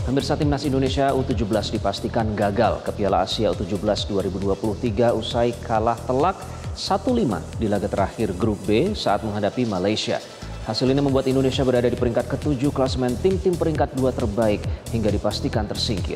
Pemirsa, Timnas Indonesia U17 dipastikan gagal ke Piala Asia U17 2023 usai kalah telak 1-5 di laga terakhir Grup B saat menghadapi Malaysia. Hasil ini membuat Indonesia berada di peringkat ke-7 klasemen tim-tim peringkat 2 terbaik hingga dipastikan tersingkir.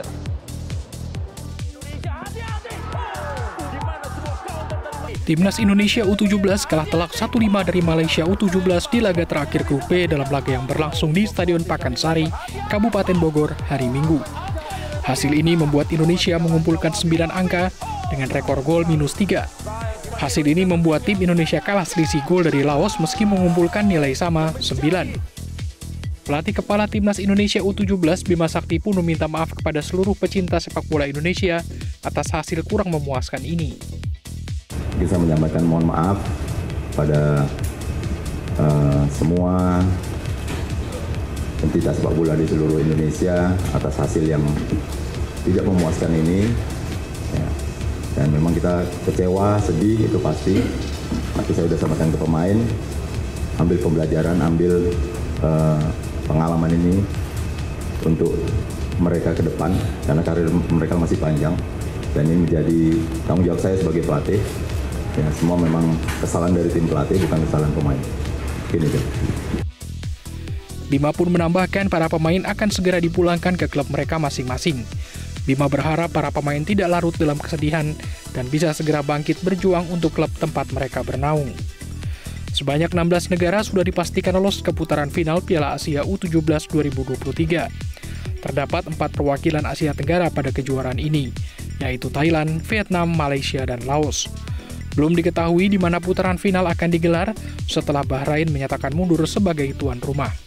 Timnas Indonesia U17 kalah telak 1-5 dari Malaysia U17 di laga terakhir Grup B dalam laga yang berlangsung di Stadion Pakansari, Kabupaten Bogor, hari Minggu. Hasil ini membuat Indonesia mengumpulkan 9 angka dengan rekor gol -3. Hasil ini membuat tim Indonesia kalah selisih gol dari Laos meski mengumpulkan nilai sama 9. Pelatih kepala Timnas Indonesia U17 Bima Sakti pun meminta maaf kepada seluruh pecinta sepak bola Indonesia atas hasil kurang memuaskan ini. Bisa menyampaikan mohon maaf pada semua entitas sepak bola di seluruh Indonesia atas hasil yang tidak memuaskan ini. Ya. Dan memang kita kecewa, sedih, itu pasti. Tapi saya sudah sampaikan ke pemain, ambil pembelajaran, ambil pengalaman ini untuk mereka ke depan, karena karir mereka masih panjang. Dan ini menjadi tanggung jawab saya sebagai pelatih. Ya, semua memang kesalahan dari tim pelatih, bukan kesalahan pemain. Gini deh. Bima pun menambahkan para pemain akan segera dipulangkan ke klub mereka masing-masing. Bima berharap para pemain tidak larut dalam kesedihan dan bisa segera bangkit berjuang untuk klub tempat mereka bernaung. Sebanyak 16 negara sudah dipastikan lolos ke putaran final Piala Asia U17 2023. Terdapat 4 perwakilan Asia Tenggara pada kejuaraan ini, yaitu Thailand, Vietnam, Malaysia, dan Laos. Belum diketahui di mana putaran final akan digelar setelah Bahrain menyatakan mundur sebagai tuan rumah.